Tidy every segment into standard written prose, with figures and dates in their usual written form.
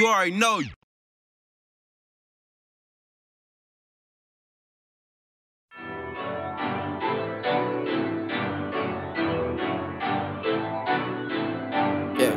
You already know. Yeah.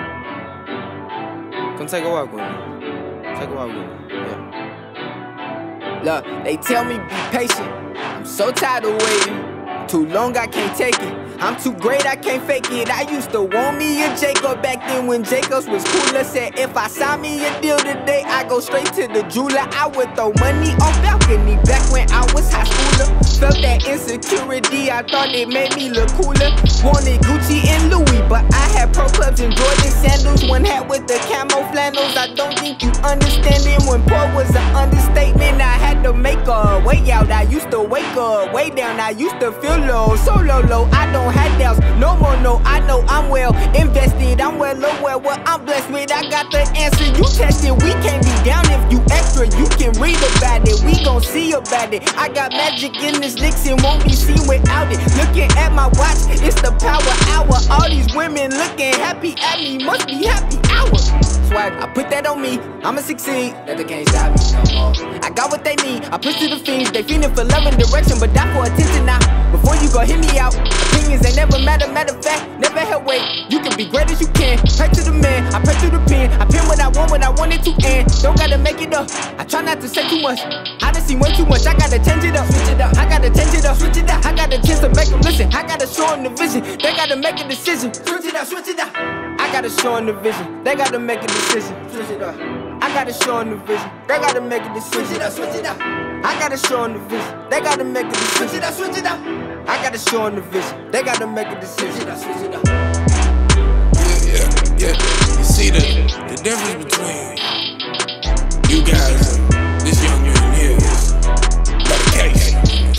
Come take a walk with me. Take a walk with me. Yeah. Look, they tell me be patient. I'm so tired of waiting. Too long, I can't take it. I'm too great, I can't fake it. I used to want me a Jacob back then when Jacobs was cooler. Said if I sign me a deal today, I go straight to the jeweler. I would throw money on balcony back when I was high schooler. Felt that insecurity, I thought it made me look cooler. Wanted Gucci and Louis, but I had pro clubs and Jordan sandals. One hat with the camo flannels. I don't think you understand it. When poor was an understatement, I had to make a way out. I used to wake up, way down. I used to feel low, so low. I don't have doubts, no more, no. I know I'm well invested. I'm well aware what I'm blessed with. I got the answer, you test it. We can't be down if you extra. You can read about it, we gon' see about it. I got magic in this Nixon, won't be seen without it. Looking at my watch, it's the power hour. All these women looking happy at me, must be happy hour. Swag, I put that on me, I'ma succeed. That they can't stop me no more. I got what they need, I push to the fiends. They feeling for love and direction, but die for attention now. Before you go hit me out, opinions ain't never matter. Matter of fact, never held weight. You can be great as you can. Pray to the man, I pray to the pen. I pen what I want it to end. Don't gotta make it up. I try not to say too much. I done seen way too much. I gotta change it up, switch it up. I gotta change it up, switch it up. I got a chance to make them listen. I gotta show them the vision. They gotta make a decision. Switch it up, switch it up. I gotta show them the vision. They gotta make a decision. Switch it up. I gotta show them the vision. They gotta make a decision. Switch it up, switch it up. I gotta show them the vision. They gotta make a decision. Switch it up, switch it up. I gotta show them the vision. They gotta make a decision. Switch it up, switch it up. Yeah. You see the difference between you guys and this young man here is dedication.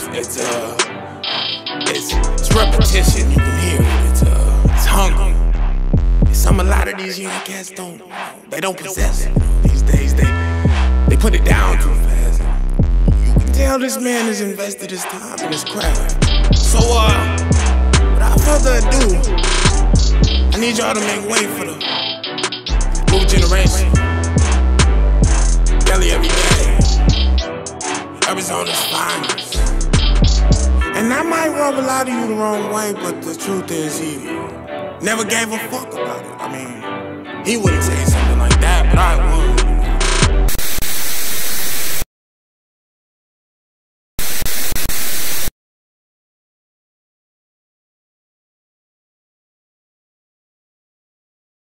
It's repetition. You can hear it. It's hunger. A lot of these young cats don't possess it. These days they put it down too fast. You can tell this man has invested his time in his craft. So without further ado, I need y'all to make way for the new generation. Daily every day, Arizona's finest. And that might rub a lot of you the wrong way, but the truth is he never gave a fuck about it. I mean, he wouldn't say something like that, but I would.